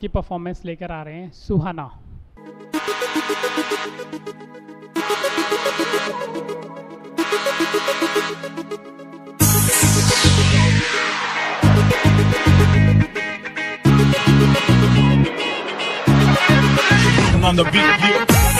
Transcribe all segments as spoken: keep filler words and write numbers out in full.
की परफॉर्मेंस लेकर आ रहे हैं सुहाना। On the beat, yeah.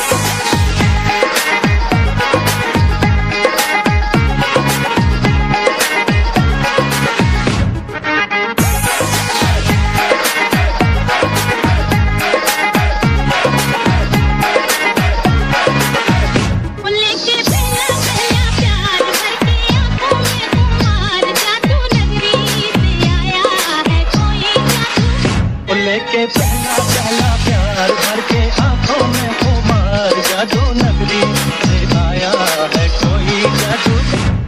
के पहला पहला प्यार भर के आंखों में खुमार जादू नगरी से आया है कोई जादू।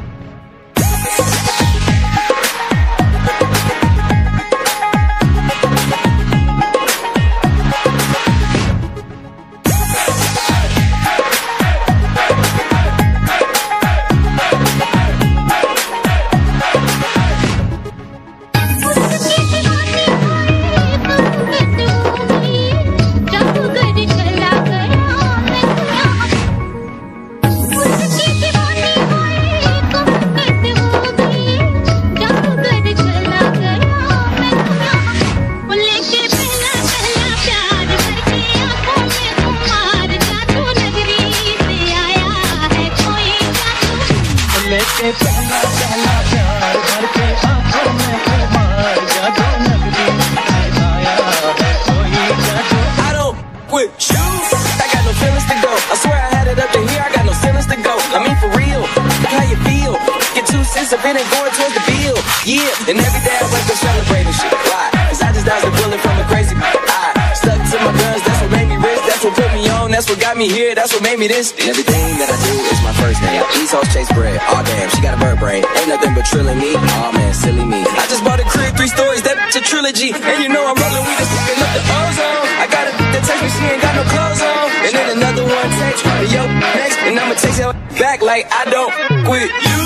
लेके पहला पहला प्यार भर के आंखों में खुमार जादू नगरी से आया है कोई जादू। I don't quit you, I got no feelings to go. I swear I had it up to here, I got no feelings to go. I mean for real, how you feel? Get two cents of it and going towards the bill. Yeah, and every day I wake up celebrating shit. Why? Cause I just dodged a bullet from a crazy I stuck to my guns, that's what made me rich. That's what put me on, that's what got me here, that's what made me this. And everything that I do is my first name. East Coast chase bread, oh damn, she got a bird brain. Ain't nothing but trilling me, oh man, silly me. I just bought a crib, three stories, that's a trilogy. And you know I'm rolling, we just picking up the ozone. I got a that text me, she ain't got no clothes on. And then another one text, yo, next. And I'ma text her back like I don't quit you.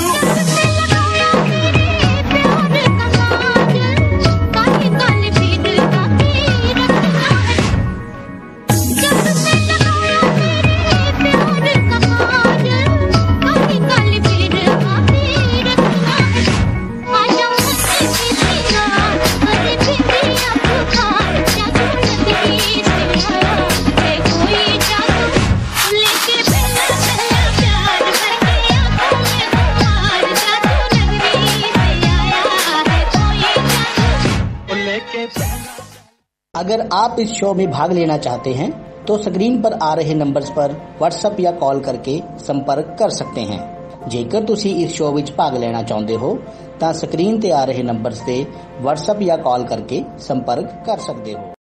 अगर आप इस show में भाग लेना चाहते हैं तो screen पर आ रहे नंबर्स पर व्हाट्सएप या कॉल करके संपर्क कर सकते हैं। जेकर ਤੁਸੀਂ ਇਸ ਸ਼ੋ ਵਿੱਚ ਭਾਗ ਲੈਣਾ ਚਾਹੁੰਦੇ ਹੋ ਤਾਂ ਸਕਰੀਨ ਤੇ ਆ ਰਹੇ ਨੰਬਰਸ ਤੇ WhatsApp ਜਾਂ ਕਾਲ ਕਰਕੇ ਸੰਪਰਕ ਕਰ ਸਕਦੇ ਹੋ।